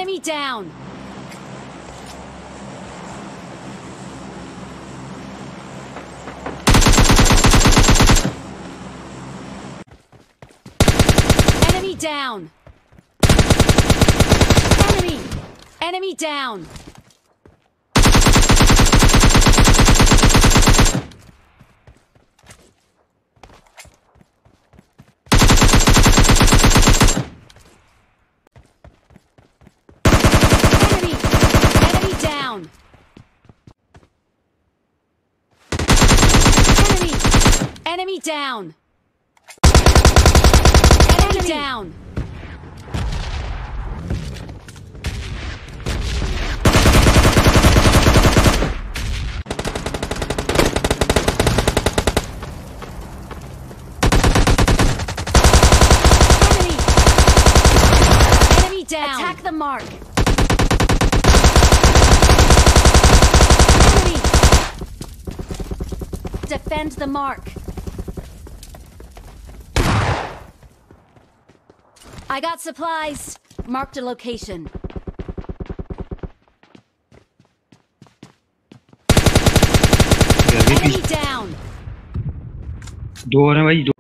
Enemy down! Enemy down! Enemy! Enemy down! Enemy down! Enemy down! Enemy down! Attack the mark! Enemy! Defend the mark! I got supplies. Marked a location. Enemy down. दो हैं भाई,